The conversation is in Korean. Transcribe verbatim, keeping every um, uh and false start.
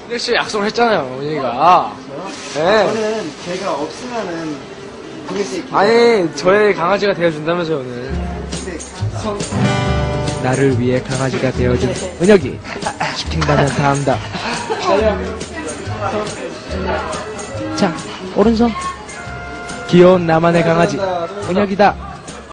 역시 약속을 했잖아요, 은희가. 네. 저는 걔가 없으면은 그게 아니, 저의 강아지가 되어준다면서요, 오늘. 근데 성 나를 위해 강아지가 되어준 은혁이. 시킨다면 다 한다. 자, 오른손. 귀여운 나만의 강아지 은혁이다.